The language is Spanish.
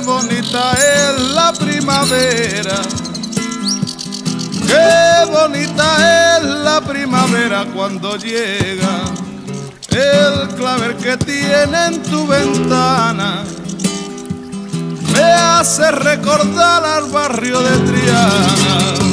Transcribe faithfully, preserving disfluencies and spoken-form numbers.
bonita es la primavera, qué bonita es la primavera cuando llega el clavel que tiene en tu ventana. Me hace recordar al barrio de Triana.